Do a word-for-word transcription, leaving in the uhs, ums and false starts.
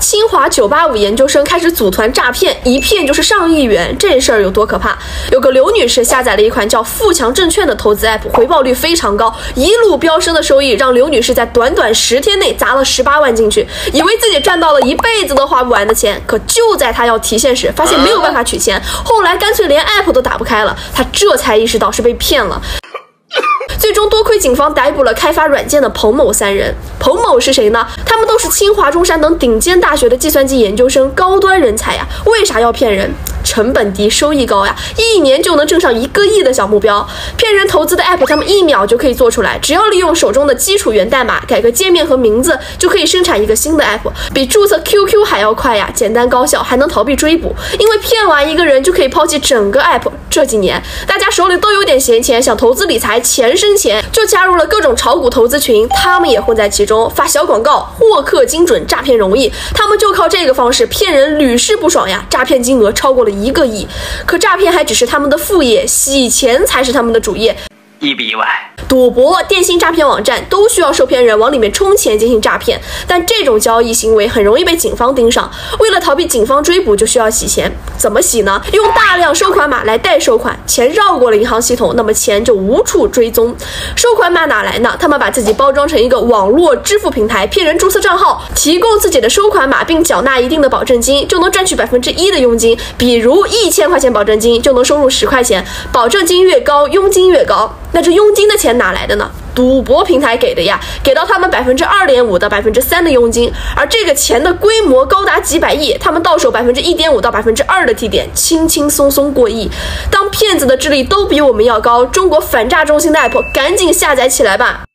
清华九八五研究生开始组团诈骗，一骗就是上亿元，这事儿有多可怕？有个刘女士下载了一款叫富强证券的投资 app， 回报率非常高，一路飙升的收益让刘女士在短短十天内砸了十八万进去，以为自己赚到了一辈子都花不完的钱。可就在她要提现时，发现没有办法取钱，后来干脆连 app 都打不开了，她这才意识到是被骗了。最终多亏警方逮捕了开发软件的彭某三人。彭某是谁呢？他们都是清华、中山等顶尖大学的计算机研究生，高端人才呀。为啥要骗人？成本低，收益高呀，一年就能挣上一个亿的小目标。骗人投资的 app， 他们一秒就可以做出来，只要利用手中的基础源代码，改个界面和名字，就可以生产一个新的 app， 比注册 Q Q 还要快呀，简单高效，还能逃避追捕。因为骗完一个人就可以抛弃整个 app。这几年，大家手里都有点闲钱，想投资理财，钱生钱，就加入了各种炒股投资群，他们也混在其中，发小广告，获客精准，诈骗容易。他们就靠这个方式骗人，屡试不爽呀，诈骗金额超过了一个亿。可诈骗还只是他们的副业，洗钱才是他们的主业。 一笔一万， 赌博、电信诈骗网站都需要受骗人往里面充钱进行诈骗，但这种交易行为很容易被警方盯上。为了逃避警方追捕，就需要洗钱。怎么洗呢？用大量收款码来代收款，钱绕过了银行系统，那么钱就无处追踪。收款码哪来呢？他们把自己包装成一个网络支付平台，骗人注册账号，提供自己的收款码，并缴纳一定的保证金，就能赚取百分之一的佣金。比如一千块钱保证金，就能收入十块钱，保证金越高，佣金越高。那这佣金的钱哪来的呢？赌博平台给的呀，给到他们百分之二点五到百分之三的佣金，而这个钱的规模高达几百亿，他们到手百分之一点五到百分之二的提点，轻轻松松过亿。当骗子的智力都比我们要高，中国反诈中心的 app 赶紧下载起来吧。